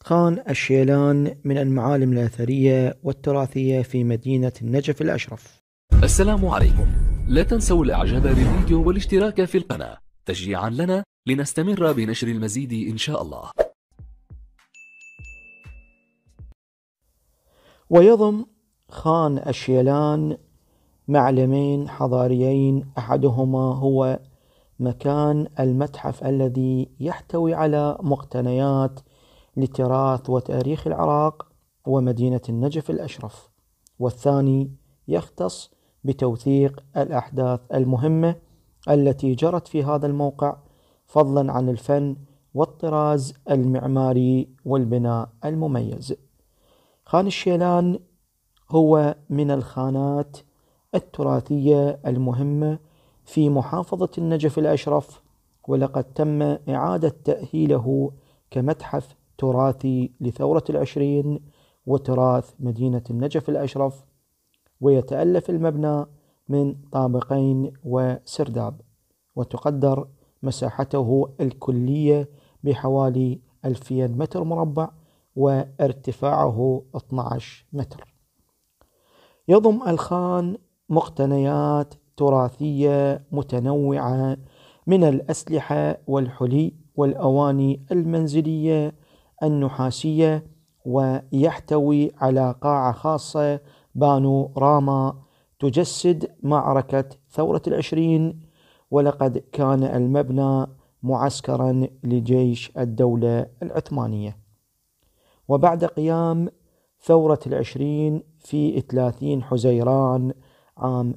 خان الشيلان من المعالم الأثرية والتراثية في مدينة النجف الأشرف. السلام عليكم. لا تنسوا الإعجاب بالفيديو والاشتراك في القناة تشجيعا لنا لنستمر بنشر المزيد إن شاء الله. ويضم خان الشيلان معلمين حضاريين، أحدهما هو مكان المتحف الذي يحتوي على مقتنيات لتراث وتاريخ العراق ومدينة النجف الأشرف، والثاني يختص بتوثيق الأحداث المهمة التي جرت في هذا الموقع، فضلا عن الفن والطراز المعماري والبناء المميز. خان الشيلان هو من الخانات التراثية المهمة في محافظة النجف الأشرف، ولقد تم إعادة تأهيله كمتحف تراثي لثورة العشرين وتراث مدينة النجف الأشرف، ويتألف المبنى من طابقين وسرداب، وتقدر مساحته الكلية بحوالي 2000 متر مربع وارتفاعه 12 متر. يضم الخان مقتنيات تراثية متنوعة من الأسلحة والحلي والأواني المنزلية النحاسية، ويحتوي على قاعة خاصة بانوراما تجسد معركة ثورة العشرين، ولقد كان المبنى معسكرا لجيش الدولة العثمانية. وبعد قيام ثورة العشرين في 30 حزيران عام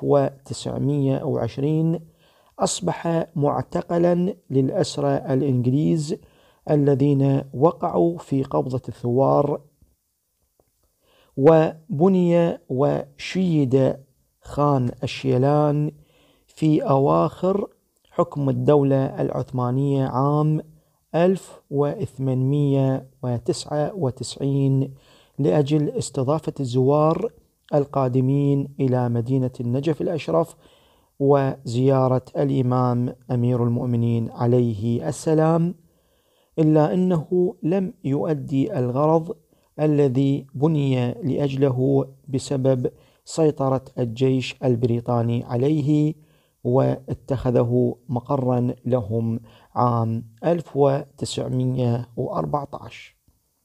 1920 أصبح معتقلا للأسرى الإنجليز الذين وقعوا في قبضة الثوار، وبني وشيد خان الشيلان في أواخر حكم الدولة العثمانية عام 1899 لأجل استضافة الزوار القادمين إلى مدينة النجف الأشرف وزيارة الإمام أمير المؤمنين عليه السلام، إلا أنه لم يؤدي الغرض الذي بني لأجله بسبب سيطرة الجيش البريطاني عليه، واتخذه مقرا لهم عام 1914.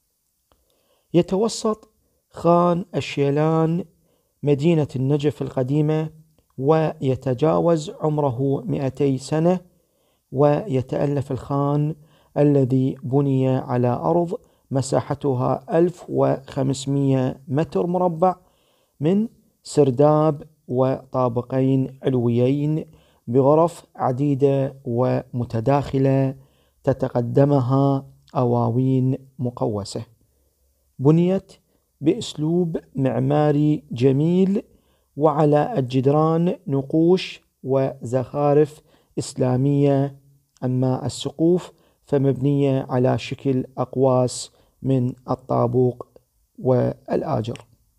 يتوسط خان الشيلان مدينة النجف القديمة ويتجاوز عمره 200 سنة، ويتألف الخان الذي بني على أرض مساحتها 1500 متر مربع من سرداب وطابقين علويين بغرف عديدة ومتداخلة تتقدمها أواوين مقوسة، بنيت بأسلوب معماري جميل، وعلى الجدران نقوش وزخارف إسلامية، أما السقوف فمبنية على شكل أقواس من الطابوق والآجر.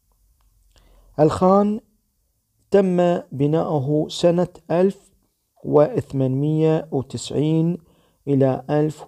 الخان تم بناؤه سنة 1890 إلى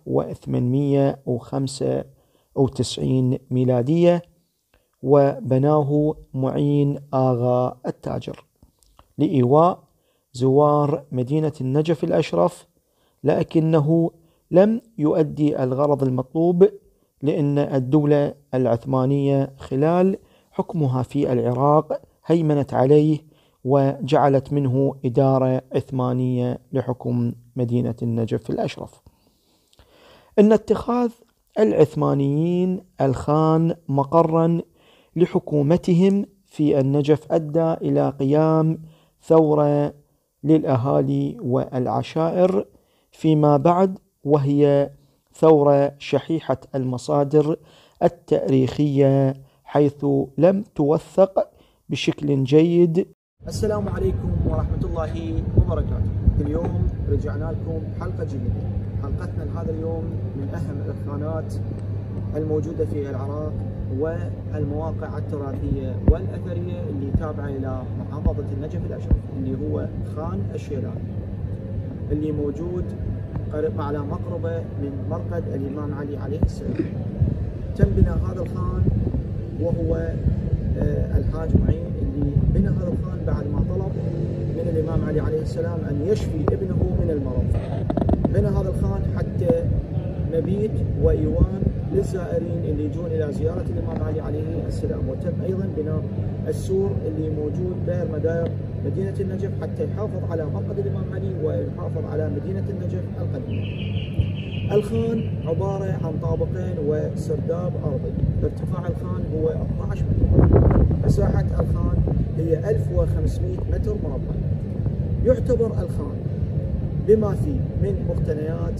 1895 ميلادية، وبناه معين آغا التاجر لإيواء زوار مدينة النجف الأشرف، لكنه لم يؤدي الغرض المطلوب، لأن الدولة العثمانية خلال حكمها في العراق هيمنت عليه وجعلت منه إدارة عثمانية لحكم مدينة النجف الأشرف. إن اتخاذ العثمانيين الخان مقرا لحكومتهم في النجف أدى إلى قيام ثورة للأهالي والعشائر فيما بعد، وهي ثورة شحيحة المصادر التاريخية حيث لم توثق بشكل جيد. السلام عليكم ورحمة الله وبركاته. اليوم رجعنا لكم حلقة جديدة. حلقتنا لهذا اليوم من أهم الخانات الموجودة في العراق والمواقع التراثية والأثرية اللي تابعة إلى محافظة النجف الأشرف، اللي هو خان الشيلان، اللي موجود قريب على مقربة من مرقد الإمام علي عليه السلام. تم بناء هذا الخان، وهو الحاج معين اللي بنى هذا الخان بعد ما طلب من الإمام علي عليه السلام أن يشفي ابنه من المرض. بنى هذا الخان حتى مبيت وإيوان للزائرين اللي يجون إلى زيارة الإمام علي عليه السلام. وتم أيضا بناء السور اللي موجود دائر مداير مدينة النجف حتى يحافظ على مقعد الإمام علي ويحافظ على مدينة النجف القديمة. الخان عبارة عن طابقين وسرداب أرضي. ارتفاع الخان هو 12 متر. مساحة الخان هي 1500 متر مربع. يعتبر الخان بما فيه من مقتنيات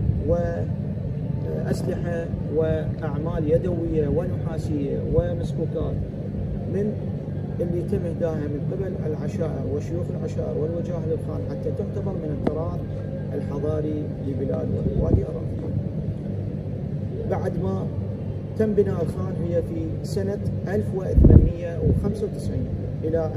وأسلحة وأعمال يدوية ونحاسية ومسكوكات من اللي تم إهداها من قبل العشائر وشيوخ العشائر والوجاه للخان حتى تعتبر من التراث الحضاري لبلاد وادي أراضي. بعد ما تم بناء الخان هي في سنة 1895 إلى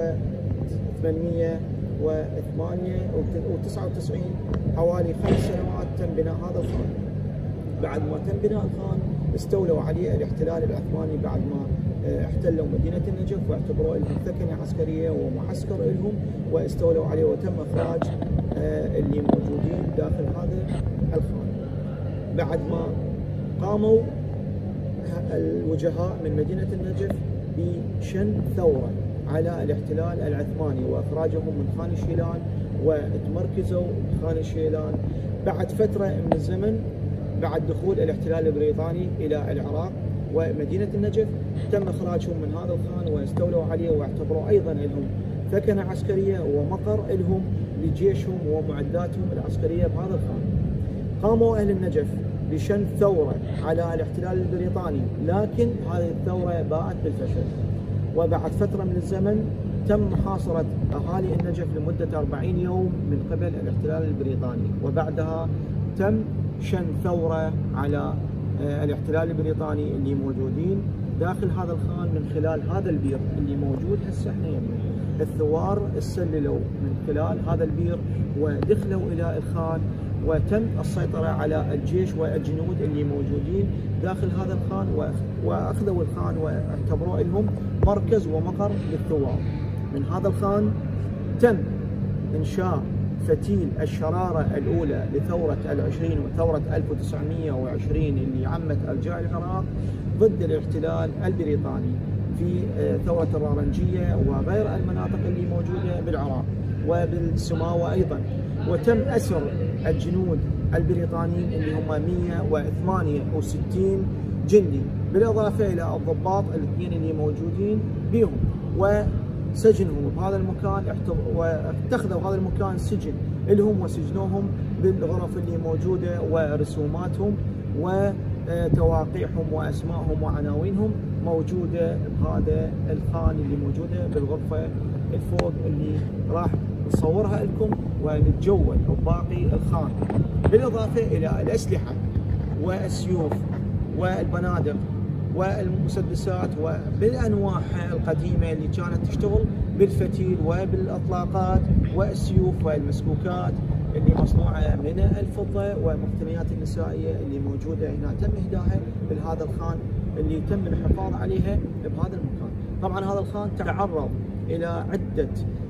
1899، حوالي 5 سنوات تم بناء هذا الخان. بعد ما تم بناء الخان استولوا عليه الاحتلال العثماني بعد ما احتلوا مدينة النجف واعتبروها لهم ثكنة عسكرية ومعسكر لهم، واستولوا عليه وتم إخراج اللي موجودين داخل هذا الخان. بعد ما قاموا الوجهاء من مدينة النجف بشن ثورة على الاحتلال العثماني وإخراجهم من خان الشيلان، وتمركزوا بخان الشيلان. بعد فترة من الزمن بعد دخول الاحتلال البريطاني إلى العراق ومدينة النجف تم إخراجهم من هذا الخان واستولوا عليه واعتبروا أيضا لهم ثكنة عسكرية ومقر لهم لجيشهم ومعداتهم العسكرية بهذا الخان. قاموا أهل النجف بشن ثورة على الاحتلال البريطاني، لكن هذه الثورة باءت بالفشل. وبعد فترة من الزمن تم محاصرة أهالي النجف لمدة 40 يوم من قبل الاحتلال البريطاني، وبعدها تم شن ثورة على الاحتلال البريطاني اللي موجودين داخل هذا الخان من خلال هذا البير اللي موجود هسه احنا يمنا. الثوار استسللوا من خلال هذا البير ودخلوا إلى الخان، وتم السيطرة على الجيش والجنود اللي موجودين داخل هذا الخان، وأخذوا الخان واعتبروه لهم مركز ومقر للثوار. من هذا الخان تم إنشاء فتيل الشرارة الأولى لثورة العشرين وثورة 1920 اللي عمت أرجاء العراق ضد الاحتلال البريطاني في ثورة الرارنجية وغير المناطق اللي موجودة بالعراق وبالسماوة أيضا. وتم أسر الجنود البريطانيين اللي هم 168 جندي، بالإضافة إلى الضباط الاثنين اللي موجودين بهم، وسجنهم بهذا المكان، واتخذوا هذا المكان سجن لهم وسجنوهم بالغرف اللي موجودة، ورسوماتهم وتواقيعهم وأسمائهم وعناوينهم موجودة بهذا الخان اللي موجودة بالغرفة الفوق اللي راح نصورها لكم ونتجول بباقي الخان، بالإضافة إلى الأسلحة والسيوف والبنادق والمسدسات وبالأنواع القديمة اللي كانت تشتغل بالفتيل وبالأطلاقات والسيوف والمسكوكات اللي مصنوعة من الفضة، ومقتنيات النسائية اللي موجودة هنا تم إهداها بهذا الخان اللي تم الحفاظ عليها بهذا المكان. طبعا هذا الخان تعرض إلى عدة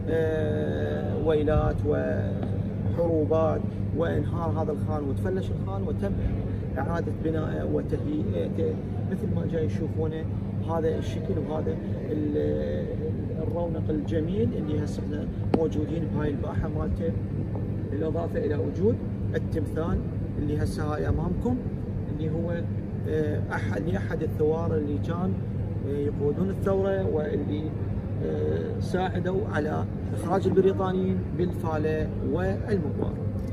ويلات وحروبات وانهار هذا الخان وتفلش الخان، وتم إعادة بنائه وتهيئته مثل ما جاي تشوفونه بهذا الشكل وهذا الرونق الجميل اللي هسه احنا موجودين بهاي الباحة مالته، بالإضافة إلى وجود التمثال اللي هسه هاي أمامكم اللي هو أحد الثوار اللي كان يقودون الثورة واللي ساعدوا على إخراج البريطانيين بالفالة والمغوار.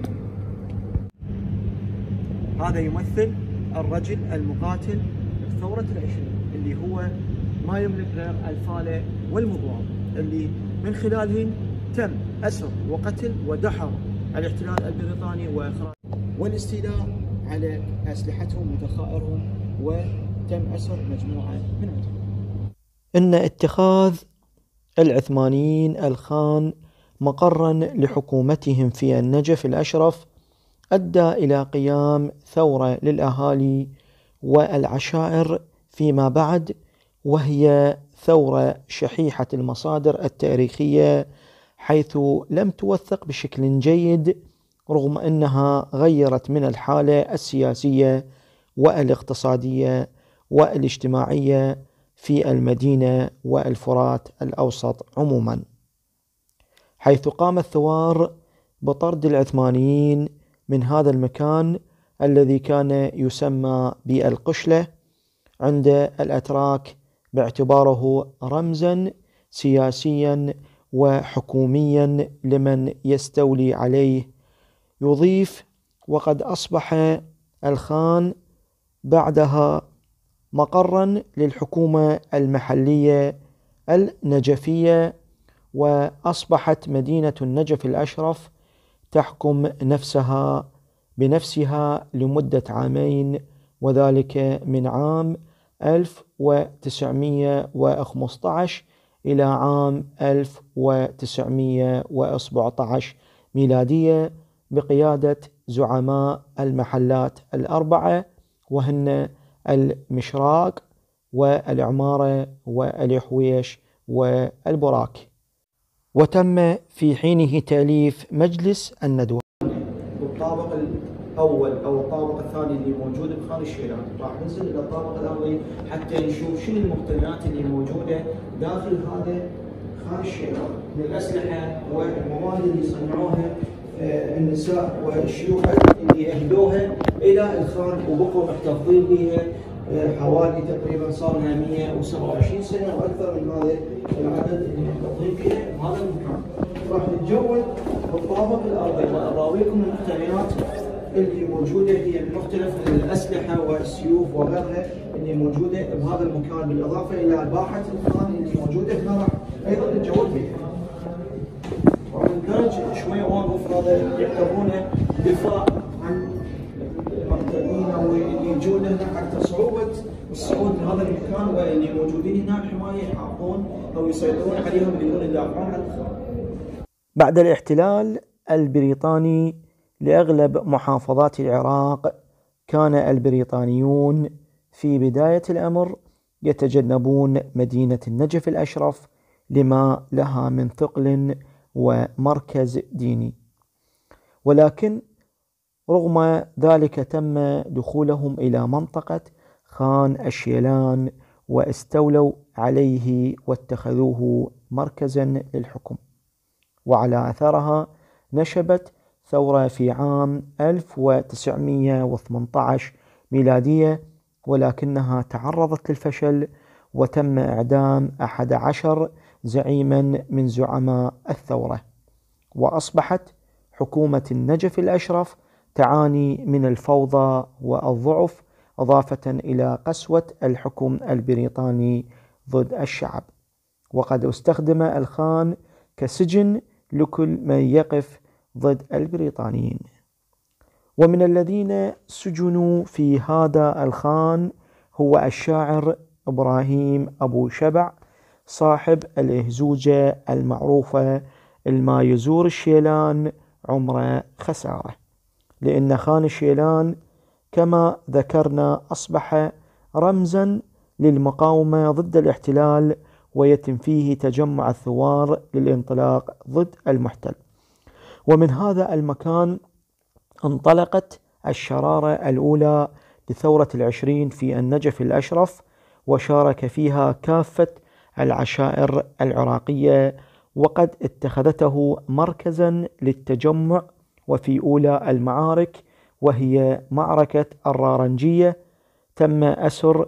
هذا يمثل الرجل المقاتل بثورة العشرين اللي هو ما يملك غير الفالة والمغوار، اللي من خلالهم تم أسر وقتل ودحر الاحتلال البريطاني وإخراج والاستيلاء على أسلحتهم وذخائرهم، وتم أسر مجموعة منهم. إن اتخاذ العثمانيين الخان مقرا لحكومتهم في النجف الأشرف أدى إلى قيام ثورة للأهالي والعشائر فيما بعد، وهي ثورة شحيحة المصادر التاريخية، حيث لم توثق بشكل جيد رغم أنها غيرت من الحالة السياسية والاقتصادية والاجتماعية في المدينة والفرات الأوسط عموما، حيث قام الثوار بطرد العثمانيين من هذا المكان الذي كان يسمى بالقشلة عند الأتراك باعتباره رمزا سياسيا وحكوميا لمن يستولي عليه. يضيف: وقد أصبح الخان بعدها مقرا للحكومة المحلية النجفية، وأصبحت مدينة النجف الأشرف تحكم نفسها بنفسها لمدة عامين، وذلك من عام 1915 إلى عام 1917 ميلادية، بقيادة زعماء المحلات الأربعة، وهن المشراق والعمارة والحويش والبراك. وتم في حينه تأليف مجلس الندوة. الطابق الأول أو الطابق الثاني اللي موجود بخان الشيلان، راح ننزل إلى الطابق الأرضي حتى نشوف شنو المقتنيات اللي موجودة داخل هذا خان الشيلان من الأسلحة والمواد اللي صنعوها النساء والشيوخ اللي أهدوها إلى الخان وبقوا محتفظين بها حوالي تقريبا صار لها 127 سنة وأكثر من هذا العدد اللي محتفظين فيه هذا المكان. راح نتجول بالطابق الأرضي وأراويكم المقتنيات اللي موجودة هي بمختلف الأسلحة والسيوف وغيرها اللي موجودة بهذا المكان، بالإضافة إلى باحة الخان اللي موجودة هنا راح أيضا نتجول فيها. راح ندرج شوية واقف، هذا يعتبرونه دفاع عن المقتدين أو اللي يجون هنا حتى صعوبة الصعود لهذا المكان، واللي موجودين هنا الحماية يحافظون أو يسيطرون عليهم بدون يدافعون عن الخان. بعد الاحتلال البريطاني لأغلب محافظات العراق، كان البريطانيون في بداية الأمر يتجنبون مدينة النجف الأشرف لما لها من ثقل ومركز ديني، ولكن رغم ذلك تم دخولهم إلى منطقة خان الشيلان واستولوا عليه واتخذوه مركزا للحكم. وعلى أثرها نشبت ثورة في عام 1918 ميلادية، ولكنها تعرضت للفشل وتم إعدام 11 زعيما من زعماء الثورة، وأصبحت حكومة النجف الأشرف تعاني من الفوضى والضعف، إضافة إلى قسوة الحكم البريطاني ضد الشعب. وقد استخدم الخان كسجن لكل من يقف ضد البريطانيين. ومن الذين سجنوا في هذا الخان هو الشاعر إبراهيم أبو شبع صاحب الإهزوجة المعروفة الما يزور الشيلان عمره خسارة، لأن خان الشيلان كما ذكرنا أصبح رمزا للمقاومة ضد الاحتلال، ويتم فيه تجمع الثوار للانطلاق ضد المحتل. ومن هذا المكان انطلقت الشرارة الأولى لثورة 20 في النجف الأشرف، وشارك فيها كافة العشائر العراقية، وقد اتخذته مركزا للتجمع. وفي أولى المعارك وهي معركة الرارنجية تم أسر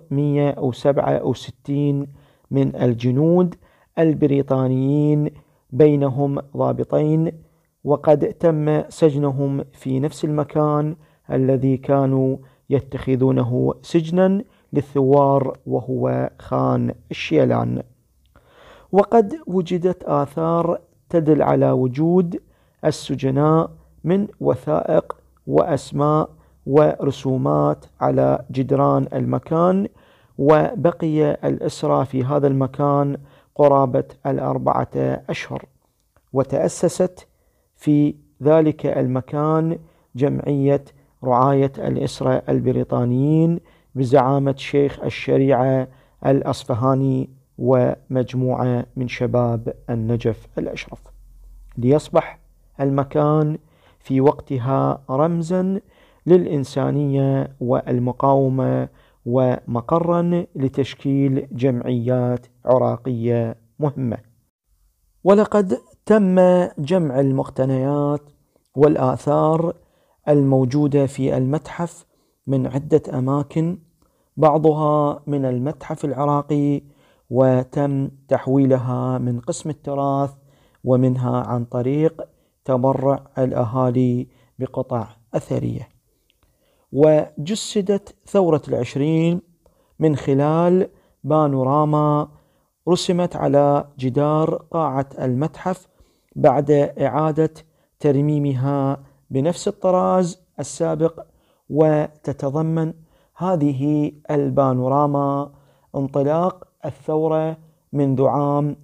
167 من الجنود البريطانيين بينهم ضابطين، وقد تم سجنهم في نفس المكان الذي كانوا يتخذونه سجنا للثوار وهو خان الشيلان. وقد وجدت آثار تدل على وجود السجناء من وثائق وأسماء ورسومات على جدران المكان، وبقي الأسرى في هذا المكان قرابة 4 أشهر. وتأسست في ذلك المكان جمعية رعاية الأسرى البريطانيين بزعامة شيخ الشريعة الأصفهاني ومجموعة من شباب النجف الأشرف، ليصبح المكان في وقتها رمزا للإنسانية والمقاومة ومقرا لتشكيل جمعيات عراقية مهمة. ولقد تم جمع المقتنيات والآثار الموجودة في المتحف من عدة أماكن، بعضها من المتحف العراقي، وتم تحويلها من قسم التراث ومنها عن طريق تبرع الأهالي بقطع أثرية. وجسدت ثورة 20 من خلال بانوراما رسمت على جدار قاعة المتحف بعد إعادة ترميمها بنفس الطراز السابق، وتتضمن هذه البانوراما انطلاق الثورة منذ عام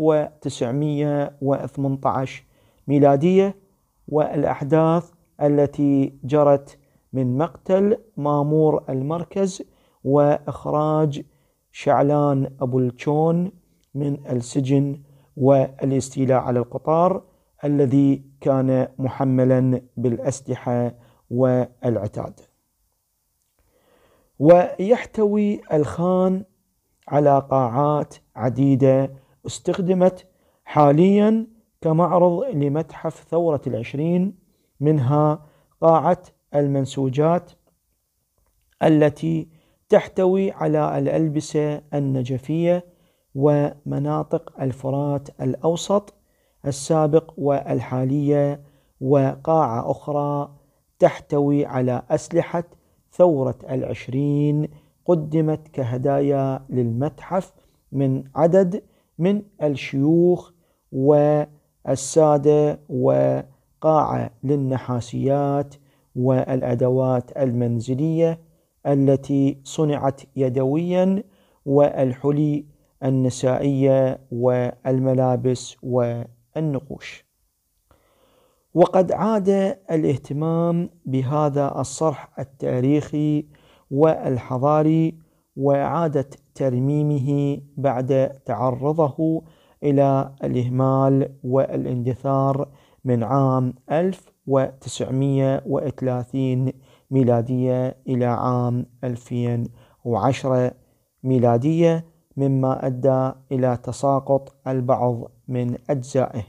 1918 ميلادية، والأحداث التي جرت من مقتل مامور المركز وإخراج شعلان أبو الكون من السجن والاستيلاء على القطار الذي كان محملا بالأسلحة والعتاد. ويحتوي الخان على قاعات عديدة استخدمت حاليا كمعرض لمتحف ثورة 20، منها قاعة المنسوجات التي تحتوي على الألبسة النجفية ومناطق الفرات الأوسط السابق والحالية، وقاعة أخرى تحتوي على أسلحة ثورة 20 قدمت كهدايا للمتحف من عدد من الشيوخ والسادة، وقاعة للنحاسيات والأدوات المنزلية التي صنعت يدويا، والحلي النسائية والملابس والنقوش. وقد عاد الاهتمام بهذا الصرح التاريخي والحضاري وإعادة ترميمه بعد تعرضه إلى الإهمال والاندثار من عام 1930 ميلادية إلى عام 2010 ميلادية، مما أدى إلى تساقط البعض من أجزائه.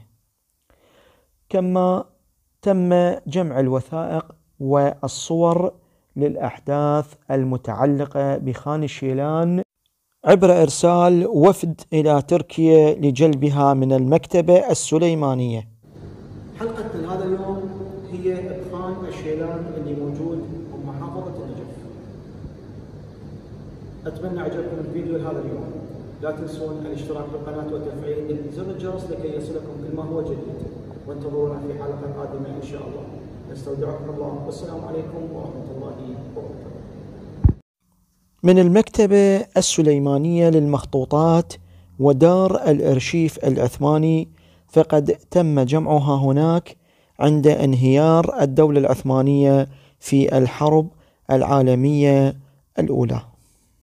كما تم جمع الوثائق والصور للأحداث المتعلقة بخان الشيلان عبر إرسال وفد إلى تركيا لجلبها من المكتبة السليمانية. حلقتنا هذا اليوم هي بخان الشيلان اللي موجود بمحافظة النجف. أتمنى عجبكم الفيديو هذا اليوم. لا تنسون الاشتراك بالقناة وتفعيل زر الجرس لكي يصلكم كل ما هو جديد، وانتظرونا في حلقة قادمة إن شاء الله. نستودعكم الله، والسلام عليكم ورحمة الله وبركاته. من المكتبة السليمانية للمخطوطات ودار الأرشيف العثماني، فقد تم جمعها هناك عند انهيار الدولة العثمانية في الحرب العالمية الأولى.